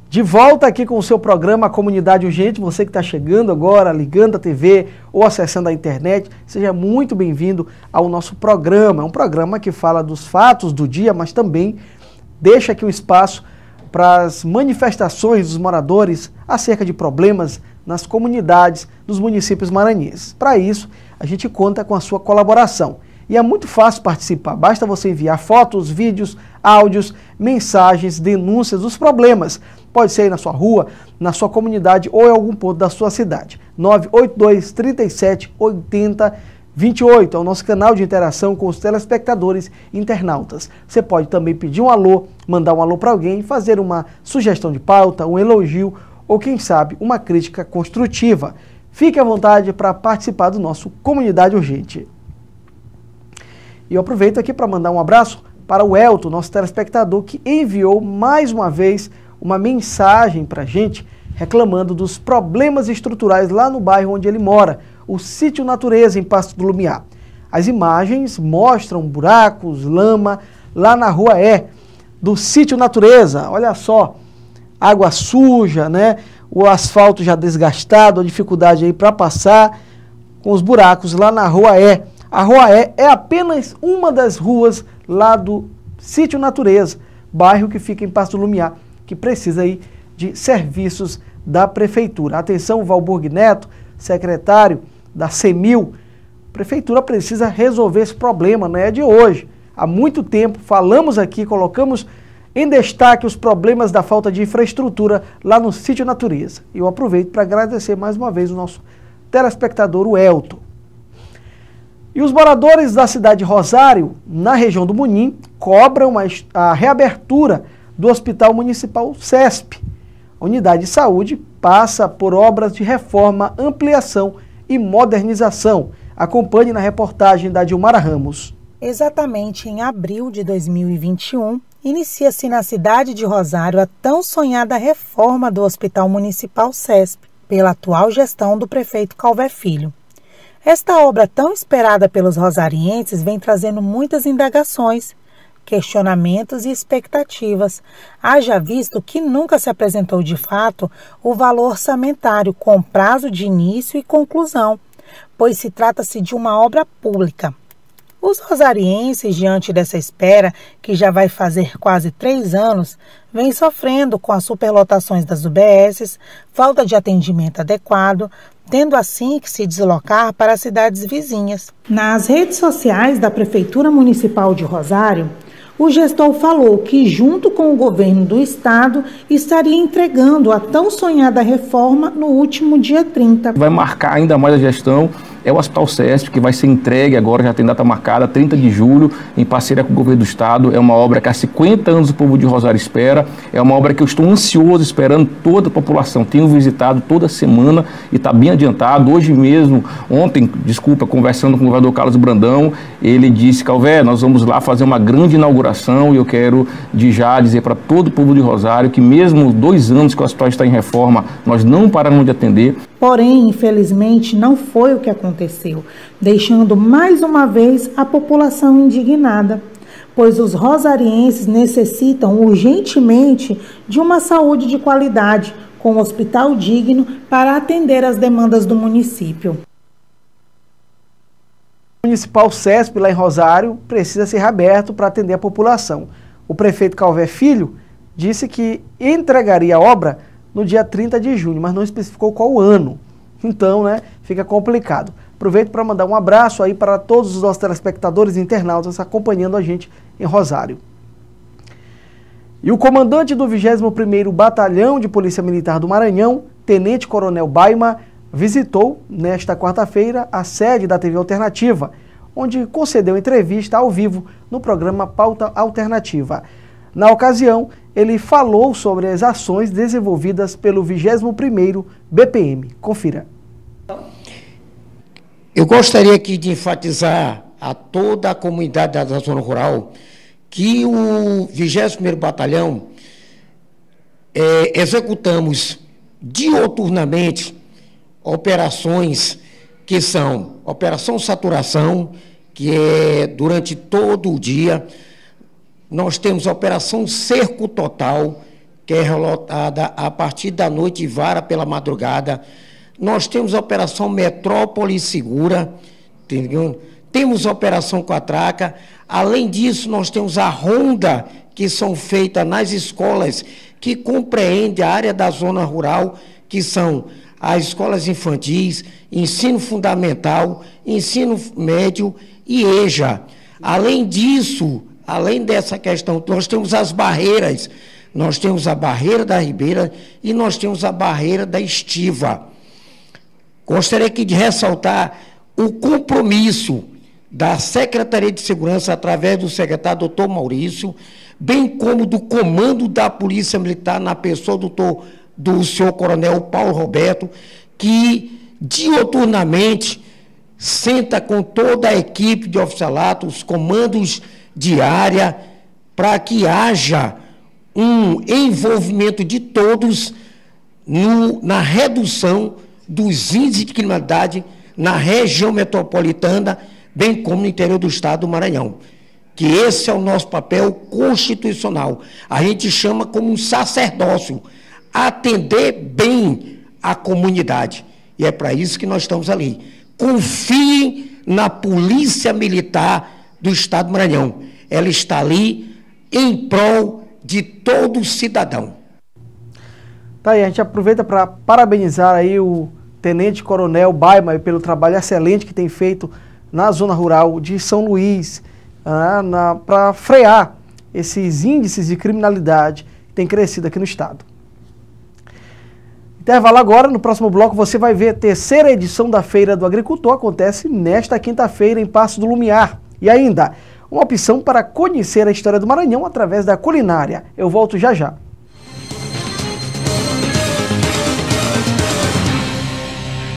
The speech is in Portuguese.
De volta aqui com o seu programa Comunidade Urgente, você que está chegando agora, ligando a TV ou acessando a internet, seja muito bem-vindo ao nosso programa. É um programa que fala dos fatos do dia, mas também deixa aqui um espaço para as manifestações dos moradores acerca de problemas nas comunidades dos municípios maranhenses. Para isso, a gente conta com a sua colaboração. E é muito fácil participar, basta você enviar fotos, vídeos, áudios, mensagens, denúncias dos problemas. Pode ser aí na sua rua, na sua comunidade ou em algum ponto da sua cidade. 982 37 80 28 é o nosso canal de interação com os telespectadores e internautas. Você pode também pedir um alô, mandar um alô para alguém, fazer uma sugestão de pauta, um elogio ou, quem sabe, uma crítica construtiva. Fique à vontade para participar do nosso Comunidade Urgente. E eu aproveito aqui para mandar um abraço para o Elton, nosso telespectador, que enviou mais uma vez uma mensagem para a gente reclamando dos problemas estruturais lá no bairro onde ele mora, o Sítio Natureza, em Pasto do Lumiar. As imagens mostram buracos, lama, lá na rua do Sítio Natureza. Olha só, água suja, né? O asfalto já desgastado, a dificuldade aí para passar com os buracos lá na rua A Rua é apenas uma das ruas lá do Sítio Natureza, bairro que fica em Pasto do Lumiar, que precisa aí de serviços da Prefeitura. Atenção, Valburg Neto, secretário da CEMIL, a Prefeitura precisa resolver esse problema, não é de hoje. Há muito tempo falamos aqui, colocamos em destaque os problemas da falta de infraestrutura lá no Sítio Natureza. E eu aproveito para agradecer mais uma vez o nosso telespectador, o Elton. E os moradores da cidade de Rosário, na região do Munim, cobram a reabertura do Hospital Municipal CESP. A unidade de saúde passa por obras de reforma, ampliação e modernização. Acompanhe na reportagem da Dilmara Ramos. Exatamente em abril de 2021, inicia-se na cidade de Rosário a tão sonhada reforma do Hospital Municipal CESP, pela atual gestão do prefeito Calvé Filho. Esta obra tão esperada pelos rosarienses vem trazendo muitas indagações, questionamentos e expectativas, haja visto que nunca se apresentou de fato o valor orçamentário com prazo de início e conclusão, pois se trata-se de uma obra pública. Os rosarienses, diante dessa espera, que já vai fazer quase 3 anos, vêm sofrendo com as superlotações das UBSs, falta de atendimento adequado, tendo assim que se deslocar para as cidades vizinhas. Nas redes sociais da Prefeitura Municipal de Rosário, o gestor falou que, junto com o governo do estado, estaria entregando a tão sonhada reforma no último dia 30. Vai marcar ainda mais a gestão é o Hospital CESP, que vai ser entregue agora, já tem data marcada, 30 de julho, em parceria com o governo do estado. É uma obra que há 50 anos o povo de Rosário espera, é uma obra que eu estou ansioso, esperando toda a população. Tenho visitado toda semana e está bem adiantado. Hoje mesmo, conversando com o governador Carlos Brandão, ele disse: Calvé, nós vamos lá fazer uma grande inauguração, e eu quero de já dizer para todo o povo de Rosário que mesmo 2 anos que o hospital está em reforma, nós não paramos de atender. Porém, infelizmente, não foi o que aconteceu, deixando mais uma vez a população indignada, pois os rosarienses necessitam urgentemente de uma saúde de qualidade, com um hospital digno para atender às demandas do município. O Municipal CESP, lá em Rosário, precisa ser reaberto para atender a população. O prefeito Calvé Filho disse que entregaria a obra no dia 30 de junho, mas não especificou qual ano. Então, fica complicado. Aproveito para mandar um abraço aí para todos os nossos telespectadores e internautas acompanhando a gente em Rosário. E o comandante do 21º Batalhão de Polícia Militar do Maranhão, Tenente Coronel Baima, visitou nesta quarta-feira a sede da TV Alternativa, onde concedeu entrevista ao vivo no programa Pauta Alternativa. Na ocasião, ele falou sobre as ações desenvolvidas pelo 21º BPM. Confira. Eu gostaria aqui de enfatizar a toda a comunidade da zona rural que o 21º Batalhão executamos dioturnamente operações que são Operação Saturação, que é durante todo o dia. Nós temos a Operação Cerco Total, que é relotada a partir da noite e vara pela madrugada. Nós temos a Operação Metrópole Segura, entendeu? Temos a Operação Quatraca. Além disso, nós temos a ronda que são feitas nas escolas que compreende a área da zona rural, que são as escolas infantis, ensino fundamental, ensino médio e EJA. Além disso, além dessa questão, nós temos as barreiras. Nós temos a barreira da Ribeira e nós temos a barreira da Estiva. Gostaria aqui de ressaltar o compromisso da Secretaria de Segurança, através do secretário doutor Maurício, bem como do comando da Polícia Militar, na pessoa do senhor coronel Paulo Roberto, que diuturnamente senta com toda a equipe de oficialato, os comandos de área, para que haja um envolvimento de todos na redução dos índices de criminalidade na região metropolitana, bem como no interior do estado do Maranhão. Que esse é o nosso papel constitucional. A gente chama como um sacerdócio, atender bem a comunidade. E é para isso que nós estamos ali. Confiem na Polícia Militar do estado do Maranhão. Ela está ali em prol de todo cidadão. Tá aí, a gente aproveita para parabenizar aí o Tenente Coronel Baima pelo trabalho excelente que tem feito na zona rural de São Luís, para frear esses índices de criminalidade que tem crescido aqui no estado. Intervalo agora, no próximo bloco você vai ver a terceira edição da Feira do Agricultor, acontece nesta quinta-feira em Paço do Lumiar. E ainda, uma opção para conhecer a história do Maranhão através da culinária. Eu volto já já.